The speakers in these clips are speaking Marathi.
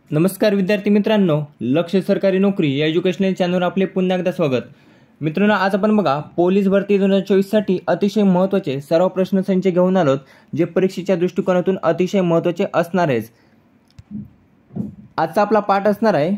नमस्कार विद्यार्थी मित्रांनो, लक्ष सरकारी नोकरी या एज्युकेशनल चॅनलवर आपले पुन्हा एकदा स्वागत. मित्रांनो, आज आपण बघा पोलीस भरती 2024 साठी अतिशय महत्त्वाचे सर्व प्रश्नसंच घेऊन आलोत, जे परीक्षेच्या दृष्टिकोनातून अतिशय महत्त्वाचे असणार आहेत. आजचा आपला पाठ असणार आहे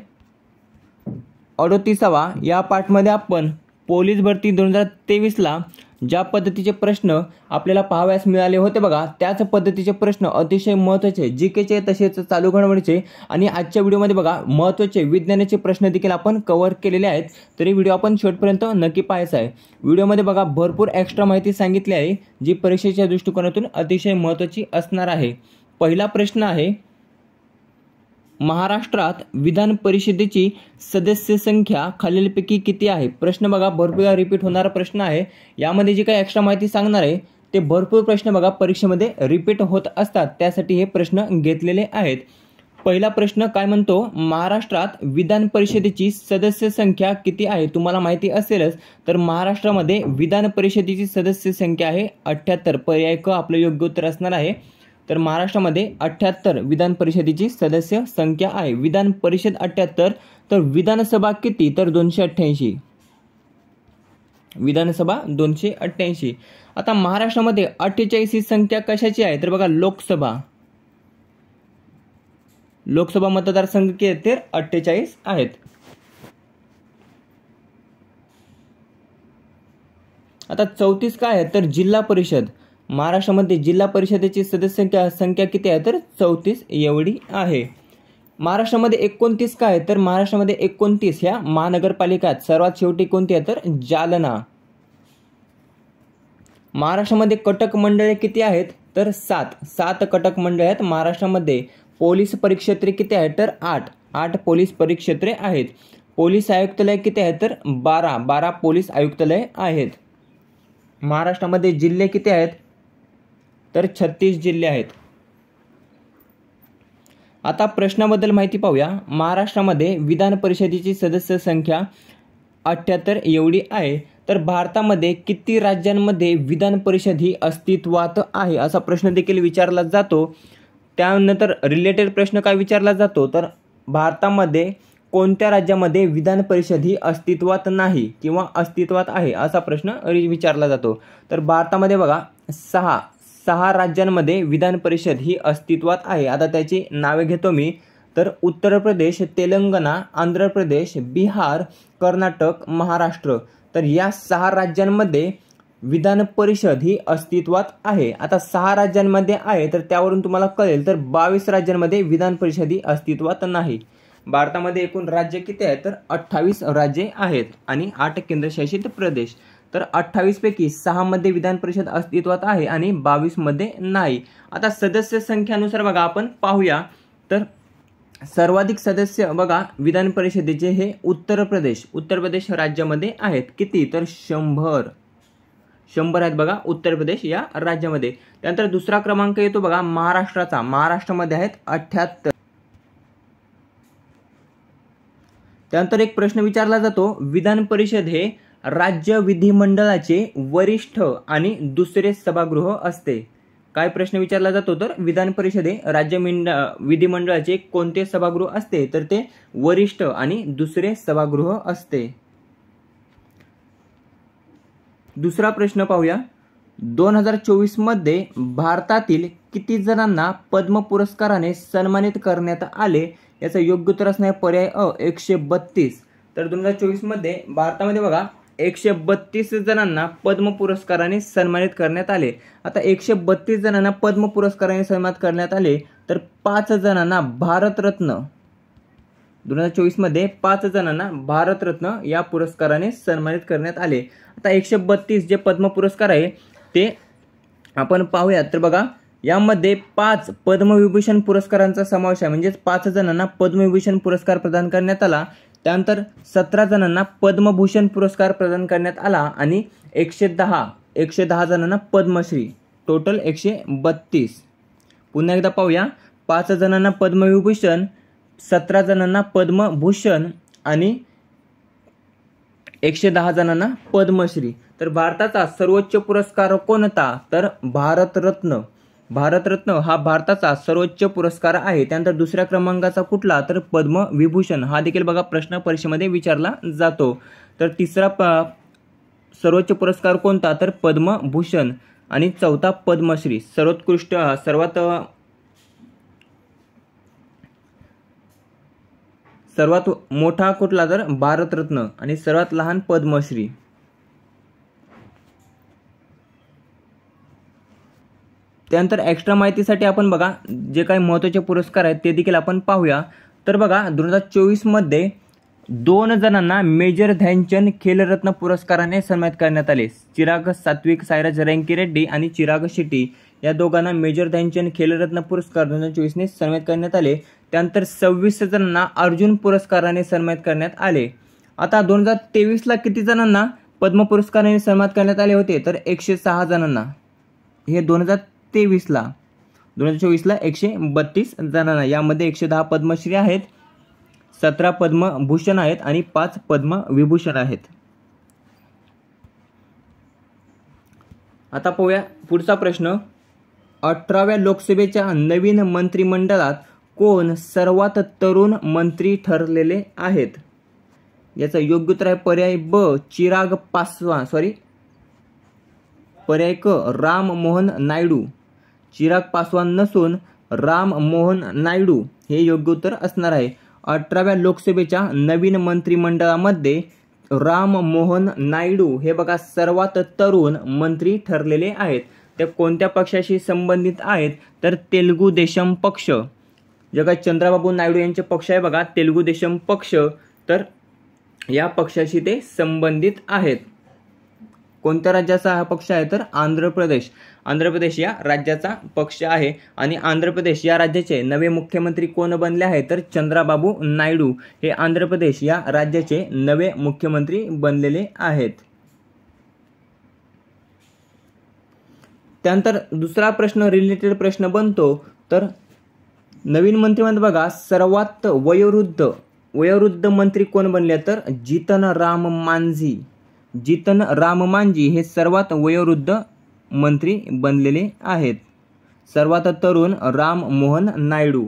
38वा. या पाठमध्ये आपण पोलीस भरती 2023 ला ज्या पद्धतीचे प्रश्न आपल्याला पाहावयास मिळाले होते बघा, त्याच पद्धतीचे प्रश्न अतिशय महत्त्वाचे जीकेचे तसेच चालू घडामोडीचे आणि आजच्या व्हिडिओमध्ये बघा महत्त्वाचे विज्ञानाचे प्रश्न देखील आपण कव्हर केलेले आहेत. तरी व्हिडिओ आपण शेवटपर्यंत नक्की पाहायचा आहे. व्हिडिओमध्ये बघा भरपूर एक्स्ट्रा माहिती सांगितली आहे, जी परीक्षेच्या दृष्टिकोनातून अतिशय महत्त्वाची असणार आहे. पहिला प्रश्न आहे, महाराष्ट्रात विधान परिषदेची सदस्य संख्या खालीलपैकी किती आहे? प्रश्न बघा भरपूर रिपीट होणारा प्रश्न आहे. यामध्ये जी काही एक्स्ट्रा माहिती सांगणार आहे ते भरपूर प्रश्न बघा परीक्षेमध्ये रिपीट होत असतात, त्यासाठी हे प्रश्न घेतलेले आहेत. पहिला प्रश्न काय म्हणतो, महाराष्ट्रात विधान परिषदेची सदस्य संख्या किती आहे? तुम्हाला माहिती असेलच, तर महाराष्ट्रामध्ये विधान परिषदेची सदस्य संख्या आहे 78. पर्याय क आपलं योग्य उत्तर असणार आहे. तर महाराष्ट्रामध्ये 78 विधान परिषदेची सदस्य संख्या आहे. विधान परिषद 78, तर विधानसभा किती? तर 288. विधानसभा 288. आता महाराष्ट्रामध्ये 48 ही संख्या कशाची आहे? तर बघा लोकसभा मतदारसंघ किती आहेत? तर 48 आहेत. आता 34 काय आहे? तर जिल्हा परिषद. महाराष्ट्रामध्ये जिल्हा परिषदेची सदस्य संख्या किती आहे? तर 34 एवढी आहे. महाराष्ट्रामध्ये 29 काय आहे? तर महाराष्ट्रामध्ये 29 ह्या महानगरपालिका आहेत. सर्वात शेवटी कोणती आहे? तर जालना. महाराष्ट्रामध्ये कटक मंडळे किती आहेत? तर 7 कटक मंडळे आहेत महाराष्ट्रामध्ये. पोलीस परिक्षेत्रे किती आहेत? तर 8 पोलीस परिक्षेत्रे आहेत. पोलीस आयुक्तालय किती आहेत? तर 12 पोलीस आयुक्तालय आहेत. महाराष्ट्रामध्ये जिल्हे किती आहेत? तर 36 जिल्हे आहेत. आता प्रश्नाबद्दल माहिती पाहूया. महाराष्ट्रामध्ये विधान परिषदेची सदस्य संख्या 78 एवढी आहे. तर भारतामध्ये किती राज्यांमध्ये विधान परिषद ही अस्तित्वात आहे, असा प्रश्न देखील विचारला जातो. त्यानंतर रिलेटेड प्रश्न काय विचारला जातो, तर भारतामध्ये कोणत्या राज्यामध्ये विधान परिषद ही अस्तित्वात नाही किंवा अस्तित्वात आहे, असा प्रश्न विचारला जातो. तर भारतामध्ये बघा 6 राज्यांमध्ये विधान परिषद ही अस्तित्वात आहे. आता त्याची नावे घेतो मी. तर उत्तर प्रदेश, तेलंगणा, आंध्र प्रदेश, बिहार, कर्नाटक, महाराष्ट्र. तर या 6 राज्यांमध्ये विधान परिषद ही अस्तित्वात आहे. आता 6 राज्यांमध्ये आहे, तर त्यावरून तुम्हाला कळेल तर 22 राज्यांमध्ये विधान परिषद ही अस्तित्वात नाही. भारतामध्ये एकूण राज्य किती आहेत? तर 28 राज्ये आहेत आणि 8 केंद्रशासित प्रदेश. तर 28 पैकी 6 मध्ये विधान परिषद अस्तित्वात आहे आणि 22 मध्ये नाही. आता सदस्य संख्यानुसार बघा आपण पाहूया. तर सर्वाधिक सदस्य बघा विधान परिषदेचे हे उत्तर प्रदेश राज्यामध्ये आहेत. किती? तर 100 आहेत बघा उत्तर प्रदेश या राज्यामध्ये. त्यानंतर दुसरा क्रमांक येतो बघा महाराष्ट्राचा. महाराष्ट्रामध्ये आहेत 78. त्यानंतर एक प्रश्न विचारला जातो, विधान परिषद हे राज्य विधिमंडळाचे वरिष्ठ आणि दुसरे सभागृह असते. काय प्रश्न विचारला जातो, तर विधान परिषद हे राज्य विधिमंडळाचे कोणते सभागृह असते? तर ते वरिष्ठ आणि दुसरे सभागृह असते. दुसरा प्रश्न पाहूया. 2024 मध्ये भारतातील किती जणांना पद्म पुरस्काराने सन्मानित करण्यात आले? याचं योग्य उत्तर असणार पर्याय अ 132. तर 2024 मध्ये भारतामध्ये बघा 132 जणांना पद्म पुरस्काराने सन्मानित करण्यात आले. आता 132 जणांना पद्म पुरस्काराने सन्मानित करण्यात आले, तर 5 जणांना भारतरत्न. 2024 मध्ये 5 जणांना भारतरत्न या पुरस्काराने सन्मानित करण्यात आले. आता 132 जे पद्म पुरस्कार आहे ते आपण पाहूयात. तर बघा यामध्ये 5 पद्मविभूषण पुरस्कारांचा समावेश आहे, म्हणजेच 5 जणांना पद्मविभूषण पुरस्कार प्रदान करण्यात आला. त्यानंतर 17 जणांना पद्मभूषण पुरस्कार प्रदान करण्यात आला आणि 110 जणांना पद्मश्री. टोटल 132. पुन्हा एकदा पाहूया. 5 जणांना पद्मविभूषण, 17 जणांना पद्मभूषण आणि 110 जणांना पद्मश्री. तर भारताचा सर्वोच्च पुरस्कार कोणता? तर भारतरत्न. भारतरत्न हा भारताचा सर्वोच्च पुरस्कार आहे. त्यानंतर दुसऱ्या क्रमांकाचा कुठला, तर पद्मविभूषण. हा देखील बघा प्रश्न परीक्षेमध्ये विचारला जातो. तर तिसरा सर्वोच्च पुरस्कार कोणता, तर पद्मभूषण. आणि चौथा पद्मश्री. सर्वोत्कृष्ट सर्वात मोठा कुठला, तर भारतरत्न. आणि सर्वात लहान पद्मश्री. त्यानंतर एक्स्ट्रा माहितीसाठी आपण बघा जे काही महत्त्वाचे पुरस्कार आहेत ते देखील आपण पाहूया. तर बघा 2024 मध्ये 2 जणांना मेजर ध्यानचंद खेलरत्न पुरस्काराने सन्मानित करण्यात आले. चिराग सात्विक साईराज रँकीरेड्डी आणि चिराग शेट्टी या दोघांना मेजर ध्यानचंद खेलरत्न पुरस्कार 2024 ने सन्मानित करण्यात आले. त्यानंतर 26 जणांना अर्जुन पुरस्काराने सन्मानित करण्यात आले. आता 2023 ला किती जणांना पद्म पुरस्काराने सन्मानित करण्यात आले होते, तर 106 जणांना. हे 2023 ला. 2024 ला 132 जणांना. यामध्ये 110 पद्मश्री आहेत, 17 पद्मभूषण आहेत आणि 5 पद्मविभूषण आहेत. आता पाहूया पुढचा प्रश्न. 18व्या लोकसभेच्या नवीन मंत्रिमंडळात कोण सर्वात तरुण मंत्री ठरलेले आहेत? याचा योग्य उत्तर आहे पर्याय ब चिराग पासवान पर्याय क राम मोहन नायडू. चिराग पासवान नसून राम मोहन नायडू हे योग्य उत्तर असणार आहे. 18व्या लोकसभेच्या नवीन मंत्रिमंडळामध्ये राम मोहन नायडू हे बघा सर्वात तरुण मंत्री ठरलेले आहेत. ते कोणत्या पक्षाशी संबंधित आहेत, तर तेलुगू देशम पक्ष. जे काही चंद्राबाबू नायडू यांचे पक्ष आहे बघा तेलुगू देशम पक्ष, तर या पक्षाशी ते संबंधित आहेत. कोणत्या राज्याचा हा पक्ष आहे, तर आंध्र प्रदेश. आंध्र प्रदेश या राज्याचा पक्ष आहे. आणि आंध्र प्रदेश या राज्याचे नवे मुख्यमंत्री कोण बनले आहेत, तर चंद्राबाबू नायडू हे आंध्र प्रदेश या राज्याचे नवे मुख्यमंत्री बनलेले आहेत. त्यानंतर दुसरा प्रश्न रिलेटेड प्रश्न बनतो. तर नवीन मंत्रिमंडळ बघा सर्वात वयोवृद्ध मंत्री कोण बनले, तर जीतन राम मांझी हे सर्वात वयोवृद्ध मंत्री बनलेले आहेत. सर्वात तरुण राम मोहन नायडू.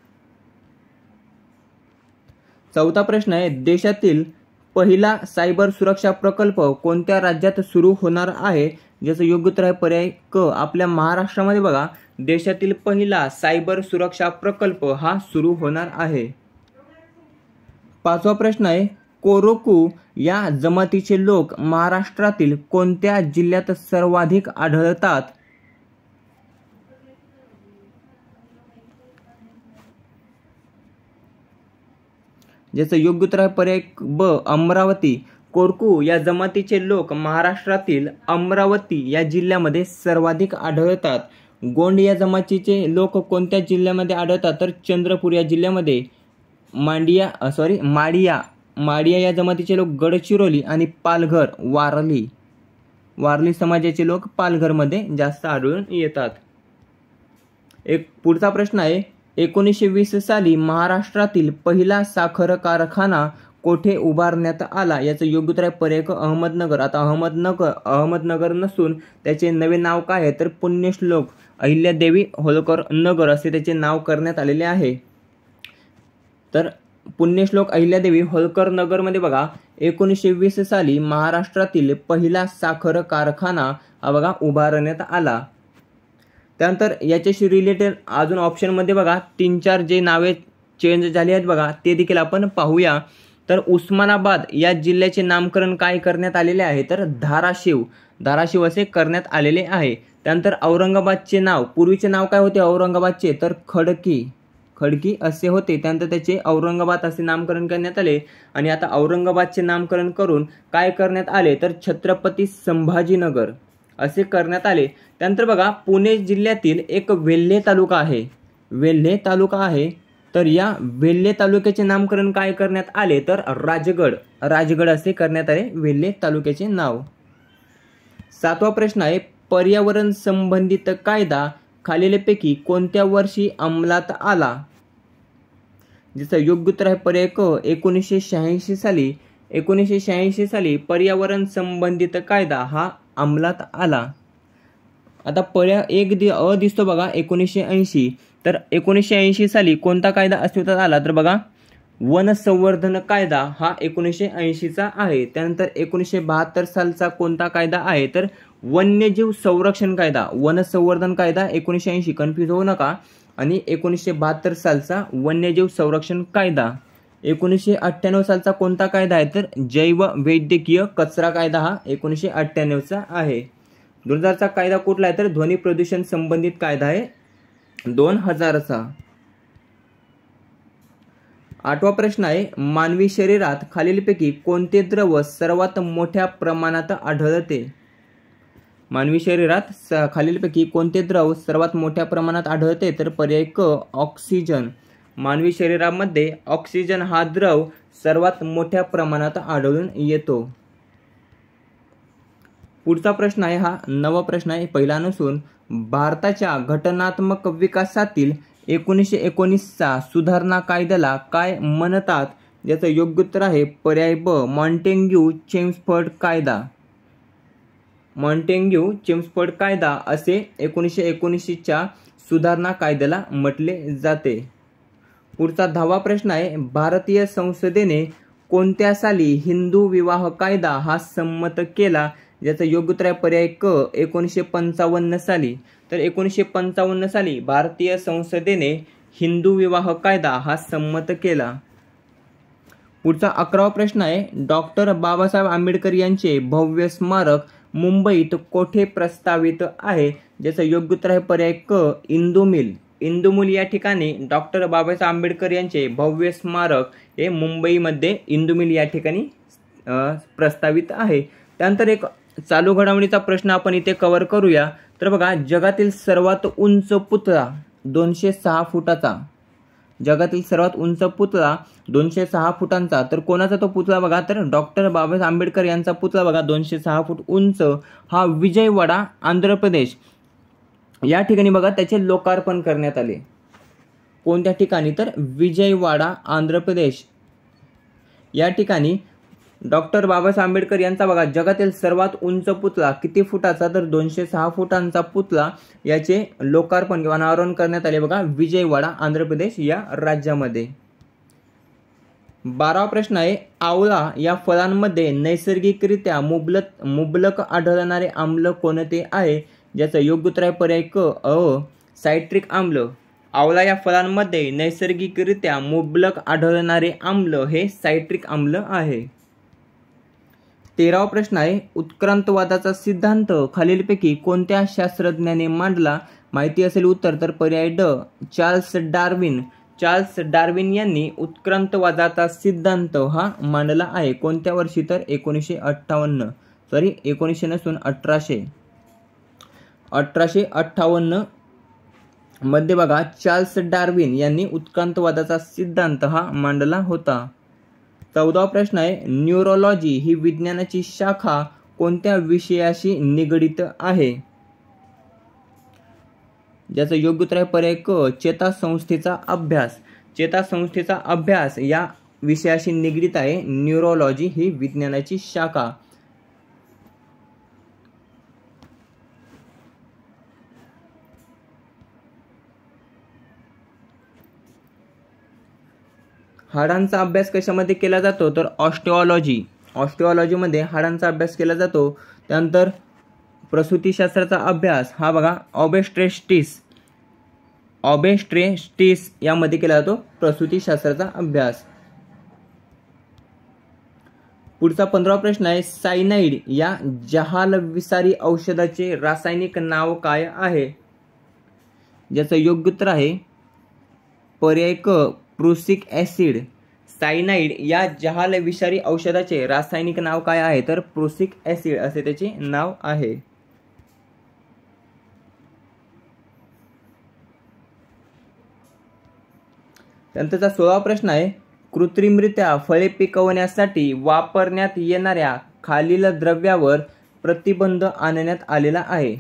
चौथा प्रश्न आहे. देशातील पहिला सायबर सुरक्षा प्रकल्प कोणत्या राज्यात सुरू होणार आहे? ज्याचं योग्य उत्तर आहे पर्याय क आपल्या महाराष्ट्रामध्ये बघा देशातील पहिला सायबर सुरक्षा प्रकल्प हा सुरू होणार आहे. पाचवा प्रश्न आहे. कोरोकू या जमातीचे लोक महाराष्ट्रातील कोणत्या जिल्ह्यात सर्वाधिक आढळतात? ज्याचं योग्य उत्तर आहे पर्याय ब अमरावती. कोरकू या जमातीचे लोक महाराष्ट्रातील अमरावती या जिल्ह्यामध्ये सर्वाधिक आढळतात. गोंड या जमातीचे लोक कोणत्या जिल्ह्यामध्ये आढळतात, तर चंद्रपूर या जिल्ह्यामध्ये. माडिया या जमातीचे लोक गडचिरोली आणि पालघर वारली समाजाचे लोक पालघरमध्ये जास्त आढळून येतात. एक पुढचा प्रश्न आहे. 1920 साली महाराष्ट्रातील पहिला साखर कारखाना कोठे उभारण्यात आला? याचं योग्य उत्तर आहे पर्याय क अहमदनगर. आता अहमदनगर नसून त्याचे नवे नाव काय आहे, तर पुण्यश्लोक अहिल्यादेवी होळकर नगर असे त्याचे नाव करण्यात आलेले आहे. तर पुण्यश्लोक अहिल्यादेवी होळकर नगरमध्ये बघा 1920 साली महाराष्ट्रातील पहिला साखर कारखाना हा बघा उभारण्यात आला. त्यानंतर याच्याशी रिलेटेड अजून ऑप्शनमध्ये बघा 3-4 जे नावे चेंज झाली आहेत बघा ते देखील आपण पाहूया. तर उस्मानाबाद या जिल्ह्याचे नामकरण काय करण्यात आलेले आहे, तर धाराशिव असे करण्यात आलेले आहे. त्यानंतर औरंगाबादचे नाव पूर्वीचे नाव काय होते औरंगाबादचे, तर खडकी असे होते. त्यानंतर त्याचे औरंगाबाद असे नामकरण करण्यात आले. आणि आता औरंगाबादचे नामकरण करून काय करण्यात आले, तर छत्रपती संभाजीनगर असे करण्यात आले. त्यानंतर बघा पुणे जिल्ह्यातील एक वेल्हे तालुका आहे. तर या वेल्हे तालुक्याचे नामकरण काय करण्यात आले, तर राजगड असे करण्यात आले वेल्हे तालुक्याचे नाव. 7वा प्रश्न आहे. पर्यावरण संबंधित कायदा खालीलपैकी कोणत्या वर्षी अंमलात आला? ज्याचं योग्य उत्तर आहे पर्याय क 1986 साली पर्यावरण संबंधित कायदा हा अंमलात आला. आता पर्याय अ दिसतो बघा 1980. तर 1980 साली कोणता कायदा अस्तित्वात आला तर बघा वन संवर्धन कायदा हा 1980चा आहे. त्यानंतर 1972 सालचा कोणता कायदा आहे तर वन्यजीव संरक्षण कायदा, वन संवर्धन कायदा 1980, कन्फ्यूज होऊ नका. आणि 1972 सालचा वन्यजीव संरक्षण कायदा. 1998 सालचा कोणता कायदा आहे तर जैव वैद्यकीय कचरा कायदा हा 1998चा आहे. 2000चा कायदा कुठला आहे तर ध्वनी प्रदूषण संबंधित कायदा आहे 2000चा. 8वा प्रश्न आहे मानवी शरीरात खालीलपैकी कोणते द्रव सर्वात मोठ्या प्रमाणात आढळते. मानवी शरीरात खालीलपैकी कोणते द्रव सर्वात मोठ्या प्रमाणात आढळते तर पर्याय क ऑक्सिजन. मानवी शरीरामध्ये ऑक्सिजन हा द्रव सर्वात मोठ्या प्रमाणात आढळून येतो. पुढचा प्रश्न आहे हा 9वा प्रश्न आहे, पहिला नसून भारताच्या घटनात्मक विकासातील 1919चा सुधारणा कायद्याला काय म्हणतात. याचं योग्य उत्तर आहे पर्याय ब मॉन्टेग्यू चेम्सफोर्ड कायदा. मॉन्टेग्यू चेम्सफोर्ड कायदा असे 1919च्या सुधारणा कायद्याला म्हटले जाते. पुढचा 10वा प्रश्न आहे भारतीय संसदेने कोणत्या साली हिंदू विवाह कायदा हा संमत केला. ज्याचं योग्य उत्तर आहे पर्याय क 1955 साली. तर 1955 साली भारतीय संसदेने हिंदू विवाह कायदा हा संमत केला. पुढचा 11वा प्रश्न आहे डॉक्टर बाबासाहेब आंबेडकर यांचे भव्य स्मारक मुंबईत कोठे प्रस्तावित आहे. ज्याचं योग्य उत्तर आहे पर्याय क इंदू मिल. इंदू मिल या ठिकाणी डॉक्टर बाबासाहेब आंबेडकर यांचे भव्य स्मारक हे मुंबईमध्ये इंदू मिल या ठिकाणी प्रस्तावित आहे. त्यानंतर एक चालू घडामोडीचा प्रश्न आपण इथे कव्हर करूया. तर बघा जगातील सर्वात उंच पुतळा 206 फुटाचा. जगातील सर्वात उंच पुतळा 206 फुटांचा. तर कोणाचा तो पुतळा बघा तर डॉक्टर बाबासाहेब आंबेडकर यांचा पुतळा बघा 206 फूट उंच हा विजयवाडा आंध्र प्रदेश या ठिकाणी बघा त्याचे लोकार्पण करण्यात आले. कोणत्या ठिकाणी तर विजयवाडा आंध्र प्रदेश या ठिकाणी डॉक्टर बाबासाहेब आंबेडकर यांचा बघा जगातील सर्वात उंच पुतळा किती फुटाचा तर 206 फुटांचा पुतळा याचे लोकार्पण किंवा अनावरण करण्यात आले बघा विजयवाडा आंध्र प्रदेश या राज्यामध्ये. 12वा प्रश्न आहे आवळा या फळांमध्ये नैसर्गिकरित्या मुबलक आढळणारे आम्ल कोणते आहे. ज्याचं योग्य उत्तर आहे पर्याय क सायट्रिक आम्ल. आवळा या फळांमध्ये नैसर्गिकरित्या मुबलक आढळणारे आम्ल हे सायट्रिक आम्ल आहे. 13वा प्रश्न आहे उत्क्रांतवादाचा सिद्धांत खालीलपैकी कोणत्या शास्त्रज्ञाने मांडला. माहिती असेल उत्तर तर पर्याय ड चार्ल्स डार्विन. चार्ल्स डार्विन यांनी उत्क्रांतवादाचा सिद्धांत हा मांडला आहे. कोणत्या वर्षी तर 1958 नसून 1858 मध्ये बघा चार्ल्स डार्विन यांनी उत्क्रांतवादाचा सिद्धांत हा मांडला होता. 14वा प्रश्न आहे न्यूरोलॉजी ही विज्ञानाची शाखा कोणत्या विषयाशी निगडित आहे. ज्याचं योग्य उत्तर आहे पर्याय क चेतासंस्थेचा अभ्यास. चेतासंस्थेचा अभ्यास या विषयाशी निगडित आहे न्यूरोलॉजी ही विज्ञानाची शाखा. हाडांचा अभ्यास कशामध्ये केला जातो तर ऑस्टिओलॉजी. ऑस्टिओलॉजीमध्ये हाडांचा अभ्यास केला जातो. त्यानंतर प्रसूतीशास्त्राचा अभ्यास हा बघा ऑबेस्ट्रेस्टिस यामध्ये केला जातो प्रसूतीशास्त्राचा अभ्यास. पुढचा 15वा प्रश्न आहे सायनाइड या जहालविषारी औषधाचे रासायनिक नाव काय आहे. ज्याचं योग्य उत्तर आहे पर्याय क प्रुसिक ॲसिड. सायनाइड या जहालविषारी औषधाचे रासायनिक नाव काय आहे तर प्रुसिक ॲसिड असे त्याचे नाव आहे. त्यानंतरचा 16वा प्रश्न आहे कृत्रिमरित्या फळे पिकवण्यासाठी वापरण्यात येणाऱ्या खालील द्रव्यावर प्रतिबंध आणण्यात आलेला आहे.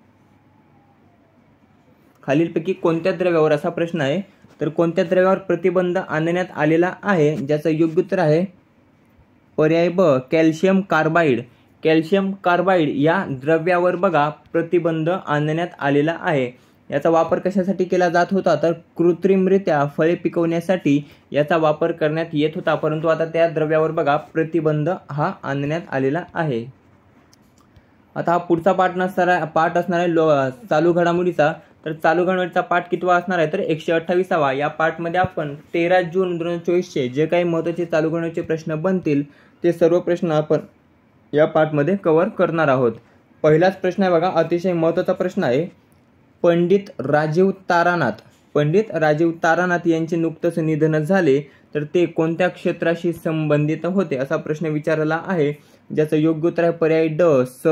खालीलपैकी कोणत्या द्रव्यावर असा प्रश्न आहे तर कोणत्या द्रव्यावर प्रतिबंध आणण्यात आलेला आहे. ज्याचं योग्य उत्तर आहे पर्याय ब कॅल्शियम कार्बाइड. कॅल्शियम कार्बाईड या द्रव्यावर बघा प्रतिबंध आणण्यात आलेला आहे. याचा वापर कशासाठी केला जात होता तर कृत्रिमरित्या फळे पिकवण्यासाठी याचा वापर करण्यात येत होता, परंतु आता त्या द्रव्यावर बघा प्रतिबंध हा आणण्यात आलेला आहे. आता हा पुढचा पाठ असणार आहे चालू घडामोडीचा. तर चालू घडामोडीचा पाठ कितवा असणार आहे तर 128वा. या पाठमध्ये आपण 13 जून 2024 जे काही महत्त्वाचे चालू घडामोडीचे प्रश्न बनतील ते सर्व प्रश्न आपण या पाठमध्ये कव्हर करणार आहोत. पहिलाच प्रश्न आहे बघा, अतिशय महत्त्वाचा प्रश्न आहे. पंडित राजीव तारानाथ यांचे नुकतंच निधन झाले, तर ते कोणत्या क्षेत्राशी संबंधित होते असा प्रश्न विचारला आहे, ज्याचं योग्य उत्तर आहे पर्याय ड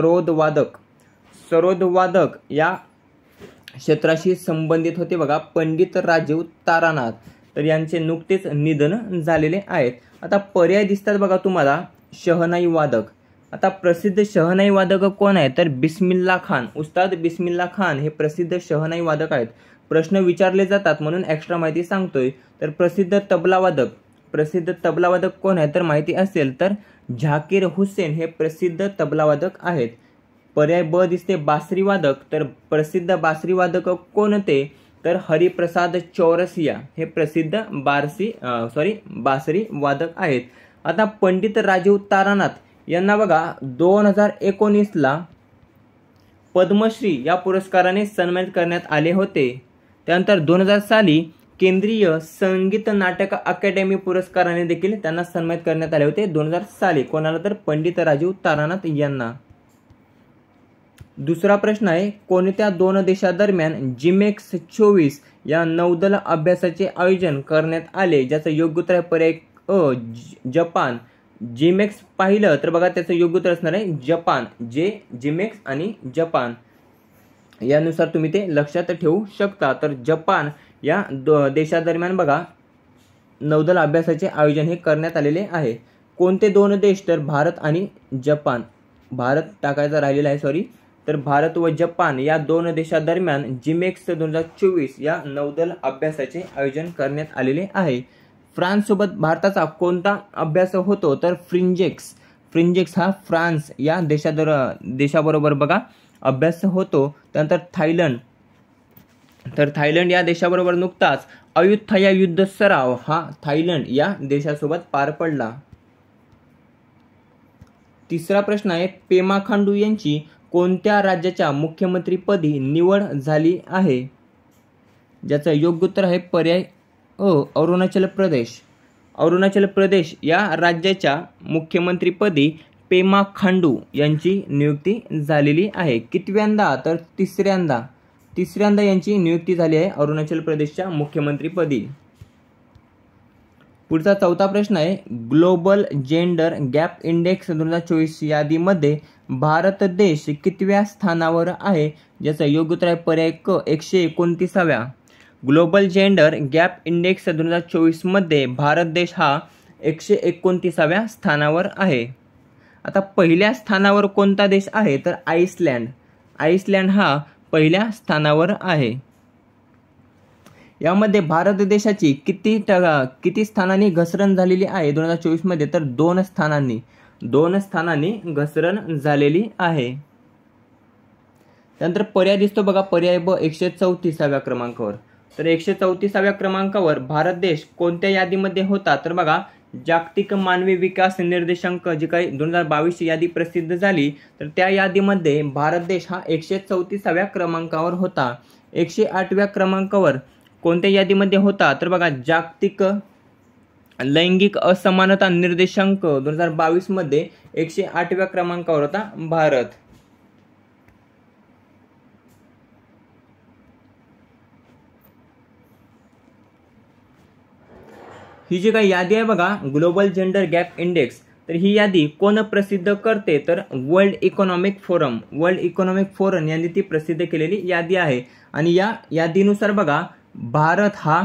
सरोदवादक या क्षेत्राशी संबंधित होते बघा पंडित राजीव तारानाथ. तर यांचे नुकतेच निधन झालेले आहेत. आता पर्याय दिसतात बघा तुम्हाला शहनाई वादक. आता प्रसिद्ध शहनाई वादक कोण आहे तर बिस्मिल्ला खान, उस्ताद बिस्मिल्ला खान हे प्रसिद्ध शहनाई वादक आहेत. प्रश्न विचारले जातात म्हणून एक्स्ट्रा माहिती सांगतोय. तर प्रसिद्ध तबलावादक कोण आहे तर माहिती असेल तर झाकीर हुसेन हे प्रसिद्ध तबलावादक आहेत. पर्याय ब दिसते बासरी वादक. तर प्रसिद्ध बासरी वादक कोणते तर हरिप्रसाद चौरसिया हे प्रसिद्ध बासरी वादक आहेत. आता पंडित राजीव तारानाथ यांना बघा 2019ला पद्मश्री या पुरस्काराने सन्मानित करण्यात आले होते. त्यानंतर 2000 साली केंद्रीय संगीत नाटक अकादमी पुरस्काराने देखील त्यांना सन्मानित करण्यात आले होते 2000 साली. कोणाला तर पंडित राजीव तारानाथ यांना. दुसरा प्रश्न आहे, कोणत्या दोन देशादरम्यान जिमेक्स 24 या नौदल अभ्यासाचे आयोजन करण्यात आले, ज्याचं योग्य उत्तर आहे पर्याय अ जपान. जिमेक्स पाहिलं तर बघा त्याचं योग्य उत्तर असणार आहे जपान. जिमेक्स आणि जपान यानुसार तुम्ही ते लक्षात ठेवू शकता. तर जपान या देशादरम्यान बघा नौदल अभ्यासाचे आयोजन हे करण्यात आलेले आहे. कोणते दोन देश तर भारत आणि जपान. भारत टाकायचा राहिलेला आहे तर भारत व जपान या दोन देशादरम्यान जिमेक्स 2024 या नौदल अभ्यासाचे आयोजन करण्यात आलेले आहे. फ्रान्स सोबत भारताचा कोणता अभ्यास होतो तर फ्रिंजेक्स हा फ्रान्स या देशाबरोबर बघा अभ्यास होतो. त्यानंतर थायलंड या देशाबरोबर नुकताच अयुथया युद्ध सराव हा थायलंड या देशासोबत पार पडला. तिसरा प्रश्न आहे, पेमा खांडू यांची कोणत्या राज्याच्या मुख्यमंत्रीपदी निवड झाली आहे, ज्याचं योग्य उत्तर आहे पर्याय अ अरुणाचल प्रदेश या राज्याच्या मुख्यमंत्रीपदी पेमा खांडू यांची नियुक्ती झालेली आहे. कितव्यांदा तर तिसऱ्यांदा यांची नियुक्ती झाली आहे अरुणाचल प्रदेशच्या मुख्यमंत्रीपदी. पुढचा चौथा प्रश्न आहे, ग्लोबल जेंडर गॅप इंडेक्स 2024 यादीमध्ये भारत देश कितव्या स्थानावर आहे, ज्याचं योग्य उत्तर आहे पर्याय क 129व्या. ग्लोबल जेंडर गॅप इंडेक्स 2024 मध्ये भारत देश हा 129व्या स्थानावर आहे. आता पहिल्या स्थानावर कोणता देश आहे तर आइसलँड हा पहिल्या स्थानावर आहे. यामध्ये भारत देशाची किती स्थानांनी घसरण झालेली आहे 2024 मध्ये तर 2 स्थानांनी घसरण झालेली आहे. त्यानंतर पर्याय दिसतो बघा पर्याय ब 134व्या क्रमांकावर. तर 134व्या क्रमांकावर भारत देश कोणत्या यादीमध्ये होता तर बघा जागतिक मानवी विकास निर्देशांक जी काही 2022 यादी प्रसिद्ध झाली तर त्या यादीमध्ये भारत देश हा 134व्या क्रमांकावर होता. 108व्या क्रमांकावर कोणत्या यादीमध्ये होता तर बघा जागतिक लैंगिक असमानता निर्देशांक 2022 मध्ये 108व्या क्रमांकावर होता भारत. ही जी काही यादी आहे बघा ग्लोबल जेंडर गॅप इंडेक्स, तर ही यादी कोण प्रसिद्ध करते तर वर्ल्ड इकॉनॉमिक फोरम यांनी ती प्रसिद्ध केलेली यादी आहे. आणि या यादीनुसार बघा भारत हा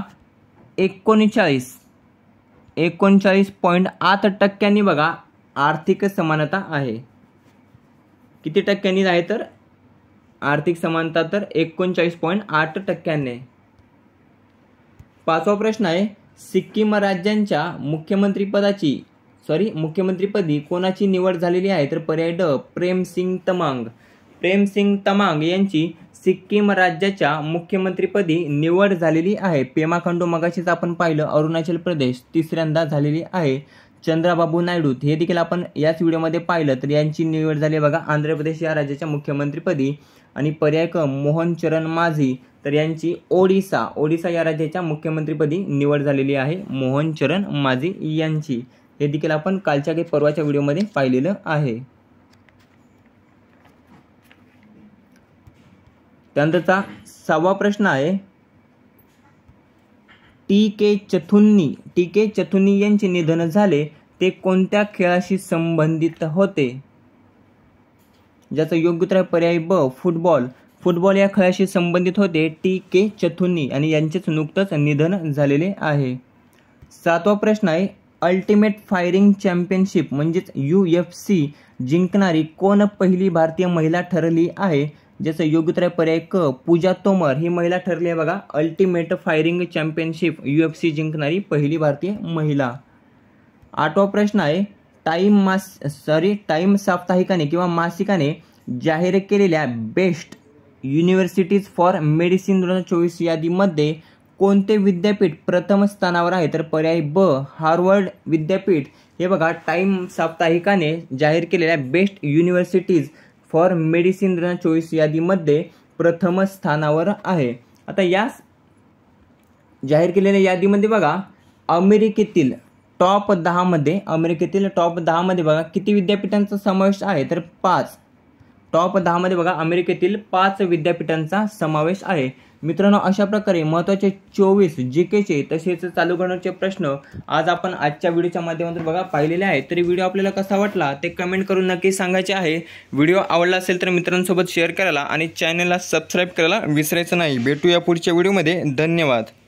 39.8% बघा आर्थिक समानता आहे. किती टक्क्यांनी आहे तर आर्थिक समानता तर 39.8%. पाचवा प्रश्न आहे, सिक्कीम राज्यांच्या मुख्यमंत्रीपदाची मुख्यमंत्रीपदी कोणाची निवड झालेली आहे? तर पर्याय ड प्रेमसिंग तमांग. प्रेमसिंग तमांग यांची सिक्कीम राज्याच्या मुख्यमंत्रीपदी निवड झालेली आहे. पेमा खांडू मगाशीच आपण पाहिलं, अरुणाचल प्रदेश तिसऱ्यांदा झालेली आहे. चंद्राबाबू नायडू हे देखील आपण याच व्हिडिओमध्ये पाहिलं, तर यांची निवड झाली बघा आंध्र प्रदेश या राज्याच्या मुख्यमंत्रीपदी. आणि पर्याय क मोहन चरण माझी, तर यांची ओडिसा या राज्याच्या मुख्यमंत्रीपदी निवड झालेली आहे. मोहन चरण माझी यांची, हे देखील आपण कालच्या काही परवाच्या व्हिडिओमध्ये पाहिलेलं आहे. त्यानंतरचा 6वा प्रश्न आहे, टी के चथुन्नी यांचे निधन झाले ते कोणत्या खेळाशी संबंधित होते? ज्याचा योग्य उत्तर पर्याय ब फुटबॉल या खेळाशी संबंधित होते टी के चथुन्नी, आणि यांचेच नुकतंच निधन झालेले आहे. 7वा प्रश्न आहे, अल्टिमेट फायरिंग चॅम्पियनशिप म्हणजेच UFC जिंकणारी कोण पहिली भारतीय महिला ठरली आहे? ज्याचं योग्य उत्तर पर्याय क पूजा तोमर ही महिला ठरली आहे बघा अल्टिमेट फायरिंग चॅम्पियनशिप UFC जिंकणारी पहिली भारतीय महिला. 8वा प्रश्न आहे, टाइम साप्ताहिकाने किंवा मासिकाने जाहीर केलेल्या बेस्ट युनिव्हर्सिटीज फॉर मेडिसिन 2024 यादीमध्ये कोणते विद्यापीठ प्रथम स्थानावर आहे? तर पर्याय ब हार्वर्ड विद्यापीठ हे बघा टाइम साप्ताहिकाने जाहीर केलेल्या बेस्ट युनिव्हर्सिटीज फॉर मेडिसिन 2024 यादीमध्ये प्रथम स्थानावर आहे. आता या जाहीर केलेल्या यादीमध्ये बघा अमेरिकेतील टॉप 10 मध्ये बघा किती विद्यापीठांचा समावेश आहे? तर 5. टॉप 10 मध्ये बघा अमेरिकेतील 5 विद्यापीठांचा समावेश आहे. मित्रांनो, अशा प्रकारे महत्त्वाचे 24 जीकेचे तसेच चालू घडामोडीचे प्रश्न आज आपण आजच्या व्हिडिओच्या माध्यमातून बघा पाहिलेले आहेत. तरी व्हिडिओ आपल्याला कसा वाटला ते कमेंट करून नक्की सांगायचे आहे. व्हिडिओ आवडला असेल तर मित्रांसोबत शेअर करायला आणि चॅनलला सबस्क्राईब करायला विसरायचं नाही. भेटूया पुढच्या व्हिडिओमध्ये. धन्यवाद.